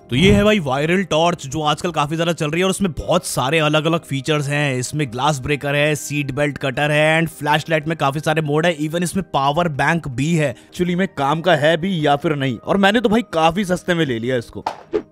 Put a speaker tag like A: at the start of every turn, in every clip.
A: तो ये है भाई वायरल टॉर्च जो आजकल काफी ज्यादा चल रही है और उसमें बहुत सारे अलग अलग फीचर्स हैं। इसमें ग्लास ब्रेकर है, सीट बेल्ट कटर है एंड फ्लैश लाइट में काफी सारे मोड है। इवन इसमें पावर बैंक भी है। एक्चुअली में काम का है भी या फिर नहीं, और मैंने तो भाई काफी सस्ते में ले लिया इसको।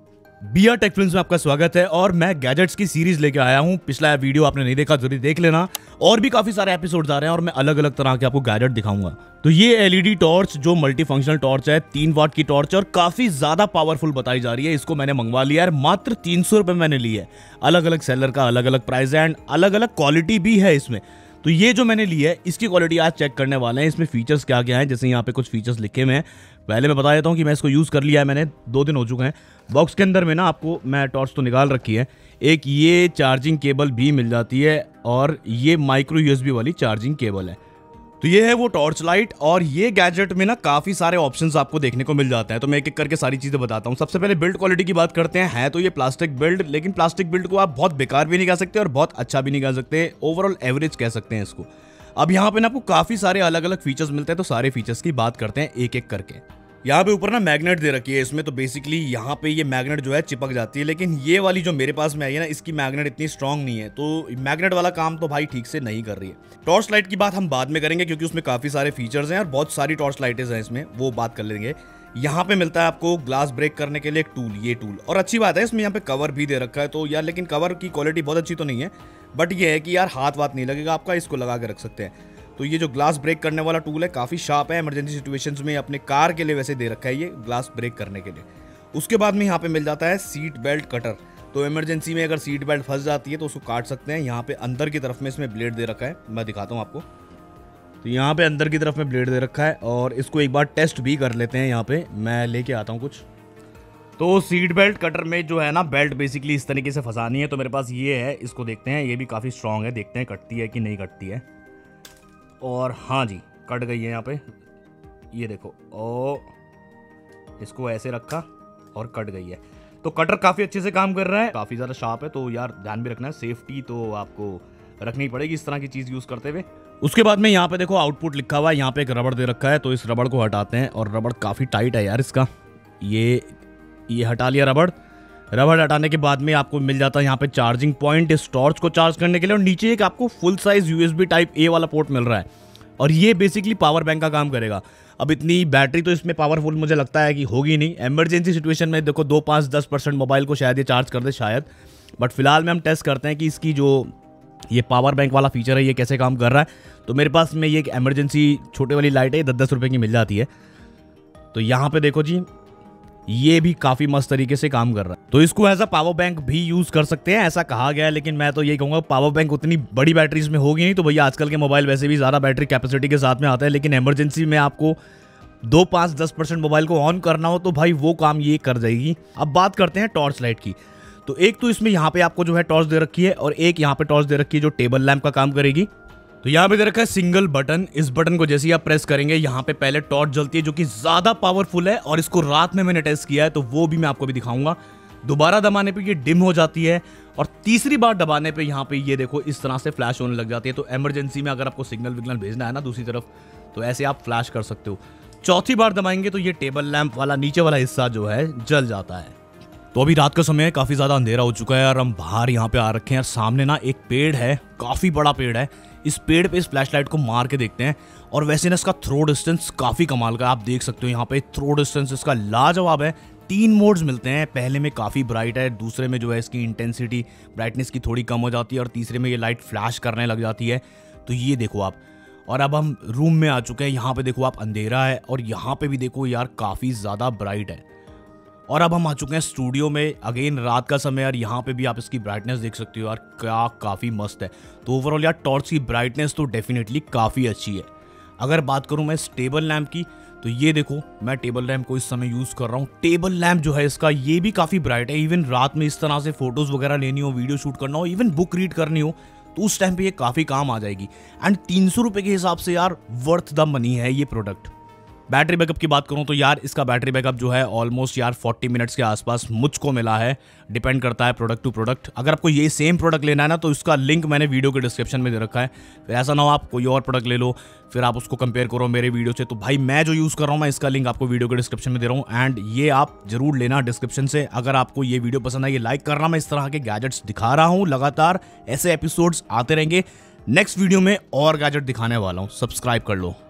A: बिया टेक फिल्म्स में आपका स्वागत है और मैं गैजेट्स की सीरीज लेके आया हूं। पिछला वीडियो आपने नहीं देखा जरूर देख लेना। और भी काफी सारे एपिसोड्स आ रहे हैं और मैं अलग अलग तरह के आपको गैजेट दिखाऊंगा। तो ये एलईडी टॉर्च जो मल्टी फंक्शनल टॉर्च है, 3 वाट की टॉर्च और काफी ज्यादा पावरफुल बताई जा रही है। इसको मैंने मंगवा लिया है, मात्र 300 रुपए मैंने ली है। अलग अलग सेलर का अलग अलग प्राइस है एंड अलग अलग क्वालिटी भी है इसमें। तो ये जो मैंने ली है इसकी क्वालिटी आज चेक करने वाले हैं। इसमें फीचर्स क्या क्या हैं, जैसे यहाँ पे कुछ फीचर्स लिखे हुए हैं। पहले मैं बता देता हूँ कि मैं इसको यूज़ कर लिया है, मैंने 2 दिन हो चुके हैं। बॉक्स के अंदर में ना आपको मैं टॉर्च तो निकाल रखी है। एक ये चार्जिंग केबल भी मिल जाती है और ये माइक्रो यूएसबी वाली चार्जिंग केबल है। तो ये है वो टॉर्च लाइट। और ये गैजेट में ना काफी सारे ऑप्शंस आपको देखने को मिल जाते हैं। तो मैं एक एक करके सारी चीजें बताता हूँ। सबसे पहले बिल्ड क्वालिटी की बात करते हैं। है तो ये प्लास्टिक बिल्ड, लेकिन प्लास्टिक बिल्ड को आप बहुत बेकार भी नहीं कह सकते और बहुत अच्छा भी नहीं कह सकते। ओवरऑल एवरेज कह सकते हैं इसको। अब यहाँ पे ना आपको काफी सारे अलग अलग फीचर्स मिलते हैं, तो सारे फीचर्स की बात करते हैं एक एक करके। यहाँ पे ऊपर ना मैग्नेट दे रखी है इसमें, तो बेसिकली यहाँ पे ये मैग्नेट जो है चिपक जाती है। लेकिन ये वाली जो मेरे पास में आई है ना, इसकी मैग्नेट इतनी स्ट्रांग नहीं है, तो मैग्नेट वाला काम तो भाई ठीक से नहीं कर रही है। टॉर्च लाइट की बात हम बाद में करेंगे क्योंकि उसमें काफी सारे फीचर्स हैं और बहुत सारी टॉर्च लाइटें हैं इसमें, वो बात कर लेंगे। यहाँ पे मिलता है आपको ग्लास ब्रेक करने के लिए एक टूल, ये टूल। और अच्छी बात है इसमें यहाँ पे कवर भी दे रखा है, तो यार लेकिन कवर की क्वालिटी बहुत अच्छी तो नहीं है, बट ये है कि यार हाथ वाथ नहीं लगेगा आपका, इसको लगा के रख सकते हैं। तो ये जो ग्लास ब्रेक करने वाला टूल है काफ़ी शार्प है। इमरजेंसी सिचुएशंस में अपने कार के लिए वैसे दे रखा है ये ग्लास ब्रेक करने के लिए। उसके बाद में यहाँ पे मिल जाता है सीट बेल्ट कटर। तो इमरजेंसी में अगर सीट बेल्ट फंस जाती है तो उसको काट सकते हैं। यहाँ पे अंदर की तरफ में इसमें ब्लेड दे रखा है, मैं दिखाता हूँ आपको। तो यहाँ पे अंदर की तरफ में ब्लेड दे रखा है और इसको एक बार टेस्ट भी कर लेते हैं। यहाँ पे मैं लेके आता हूँ कुछ। तो सीट बेल्ट कटर में जो है ना, बेल्ट बेसिकली इस तरीके से फंसानी है। तो मेरे पास ये है, इसको देखते हैं। ये भी काफ़ी स्ट्रॉन्ग है, देखते हैं कटती है कि नहीं कटती है। और हाँ जी, कट गई है यहाँ पे, ये देखो। और इसको ऐसे रखा और कट गई है। तो कटर काफ़ी अच्छे से काम कर रहा है, काफ़ी ज़्यादा शार्प है। तो यार ध्यान भी रखना है, सेफ्टी तो आपको रखनी पड़ेगी इस तरह की चीज़ यूज़ करते हुए। उसके बाद में यहाँ पे देखो आउटपुट लिखा हुआ है, यहाँ पे एक रबड़ दे रखा है। तो इस रबड़ को हटाते हैं और रबड़ काफ़ी टाइट है यार इसका। ये हटा लिया रबड़। रबड़ हटाने के बाद में आपको मिल जाता है यहाँ पे चार्जिंग पॉइंट इस टॉर्च को चार्ज करने के लिए। और नीचे एक आपको full size USB type A वाला पोर्ट मिल रहा है और ये बेसिकली पावर बैंक का काम करेगा। अब इतनी बैटरी तो इसमें पावरफुल मुझे लगता है कि होगी नहीं। इमरजेंसी सिचुएशन में देखो 2-5-10% मोबाइल को शायद ये चार्ज कर दे शायद, बट फिलहाल में हम टेस्ट करते हैं कि इसकी जो ये पावर बैंक वाला फीचर है ये कैसे काम कर रहा है। तो मेरे पास में ये एक इमरजेंसी छोटे वाली लाइट है, 10-10 रुपये की मिल जाती है। तो यहाँ पे देखो जी, ये भी काफी मस्त तरीके से काम कर रहा है। तो इसको एज अ पावर बैंक भी यूज कर सकते हैं ऐसा कहा गया है, लेकिन मैं तो यही कहूंगा पावर बैंक उतनी बड़ी बैटरीज में होगी नहीं। तो भैया आजकल के मोबाइल वैसे भी ज्यादा बैटरी कैपेसिटी के साथ में आता है, लेकिन इमरजेंसी में आपको 2-5-10% मोबाइल को ऑन करना हो तो भाई वो काम ये कर जाएगी। अब बात करते हैं टॉर्च लाइट की। तो एक तो इसमें यहाँ पे आपको जो है टॉर्च दे रखी है और एक यहाँ पे टॉर्च दे रखी है जो टेबल लैंप का काम करेगी। तो यहाँ पे दे रखा है सिंगल बटन। इस बटन को जैसे ही आप प्रेस करेंगे यहाँ पे पहले टॉर्च जलती है जो कि ज्यादा पावरफुल है, और इसको रात में मैंने टेस्ट किया है तो वो भी मैं आपको भी दिखाऊंगा। दोबारा दबाने पे ये डिम हो जाती है और तीसरी बार दबाने पे यहाँ पे ये देखो इस तरह से फ्लैश होने लग जाती है। तो इमरजेंसी में अगर आपको सिग्नल विग्नल भेजना है ना दूसरी तरफ, तो ऐसे आप फ्लैश कर सकते हो। चौथी बार दबाएंगे तो ये टेबल लैंप वाला नीचे वाला हिस्सा जो है जल जाता है। तो अभी रात का समय है, काफी ज्यादा अंधेरा हो चुका है और हम बाहर यहाँ पे आ रखे हैं। सामने ना एक पेड़ है, काफी बड़ा पेड़ है। इस पेड़ पे इस फ्लैशलाइट को मार के देखते हैं। और वैसे ना इसका थ्रो डिस्टेंस काफी कमाल का है, आप देख सकते हो यहाँ पे थ्रो डिस्टेंस इसका लाजवाब है। 3 मोड्स मिलते हैं, पहले में काफी ब्राइट है, दूसरे में जो है इसकी इंटेंसिटी ब्राइटनेस की थोड़ी कम हो जाती है और तीसरे में ये लाइट फ्लैश करने लग जाती है। तो ये देखो आप। और अब हम रूम में आ चुके हैं, यहाँ पे देखो आप अंधेरा है और यहाँ पे भी देखो यार काफी ज्यादा ब्राइट है। और अब हम आ चुके हैं स्टूडियो में, अगेन रात का समय और यहाँ पे भी आप इसकी ब्राइटनेस देख सकते हो यार, क्या काफ़ी मस्त है। तो ओवरऑल यार टॉर्च की ब्राइटनेस तो डेफिनेटली काफ़ी अच्छी है। अगर बात करूँ मैं इस टेबल लैंप की, तो ये देखो मैं टेबल लैंप को इस समय यूज़ कर रहा हूँ। टेबल लैंप जो है इसका ये भी काफ़ी ब्राइट है। इवन रात में इस तरह से फोटोज़ वगैरह लेनी हो, वीडियो शूट करना हो, इवन बुक रीड करनी हो, तो उस टाइम पर ये काफ़ी काम आ जाएगी। एंड 300 रुपये के हिसाब से यार वर्थ द मनी है ये प्रोडक्ट। बैटरी बैकअप की बात करूं तो यार इसका बैटरी बैकअप जो है ऑलमोस्ट यार 40 मिनट्स के आसपास मुझको मिला है। डिपेंड करता है प्रोडक्ट टू प्रोडक्ट। अगर आपको ये सेम प्रोडक्ट लेना है ना तो इसका लिंक मैंने वीडियो के डिस्क्रिप्शन में दे रखा है। फिर ऐसा ना हो आप कोई और प्रोडक्ट ले लो फिर आप उसको कंपेयर करो मेरे वीडियो से। तो भाई मैं जो यूज़ कर रहा हूँ मैं इसका लिंक आपको वीडियो के डिस्क्रिप्शन में दे रहा हूँ एंड ये आप जरूर लेना डिस्क्रिप्शन से। अगर आपको ये वीडियो पसंद आई लाइक करना। मैं इस तरह के गैजेट्स दिखा रहा हूँ लगातार, ऐसे एपिसोड्स आते रहेंगे। नेक्स्ट वीडियो में और गैजेट दिखाने वाला हूँ, सब्सक्राइब कर लो।